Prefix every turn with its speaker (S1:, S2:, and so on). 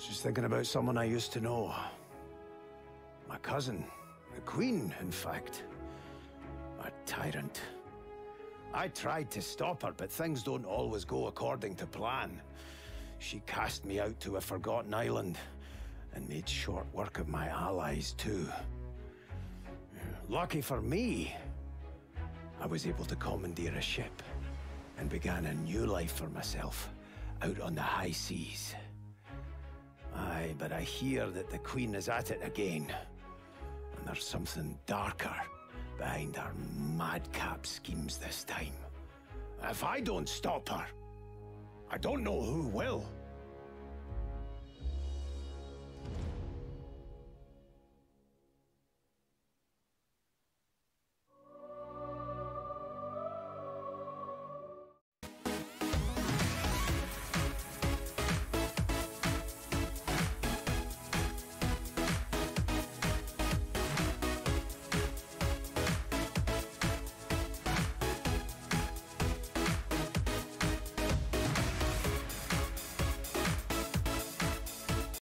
S1: Just thinking about someone I used to know. My cousin. The Queen, in fact. A tyrant. I tried to stop her, but things don't always go according to plan. She cast me out to a forgotten island, and made short work of my allies, too. Lucky for me, I was able to commandeer a ship, and began a new life for myself, out on the high seas. Aye, but I hear that the Queen is at it again. And there's something darker behind her madcap schemes this time. If I don't stop her, I don't know who will.